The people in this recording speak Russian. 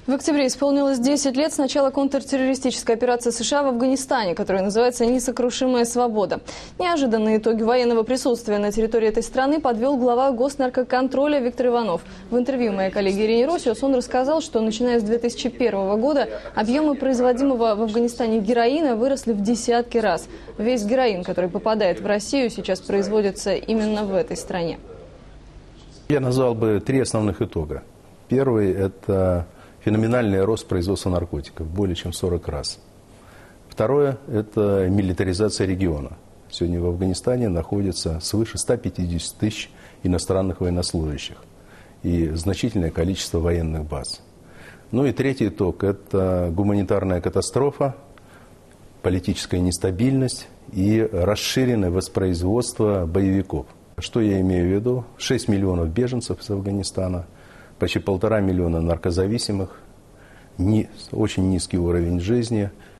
В октябре исполнилось 10 лет с начала контртеррористической операции США в Афганистане, которая называется «Несокрушимая свобода». Неожиданные итоги военного присутствия на территории этой страны подвел глава госнаркоконтроля Виктор Иванов. В интервью моей коллеге Ирине Росиус он рассказал, что начиная с 2001 года объемы производимого в Афганистане героина выросли в десятки раз. Весь героин, который попадает в Россию, сейчас производится именно в этой стране. Я назвал бы 3 основных итога. Первый – это феноменальный рост производства наркотиков, более чем в 40 раз. Второе – это милитаризация региона. Сегодня в Афганистане находится свыше 150 тысяч иностранных военнослужащих и значительное количество военных баз. Ну и третий итог – это гуманитарная катастрофа, политическая нестабильность и расширенное воспроизводство боевиков. Что я имею в виду? 6 миллионов беженцев из Афганистана, почти 1,5 миллиона наркозависимых, очень низкий уровень жизни,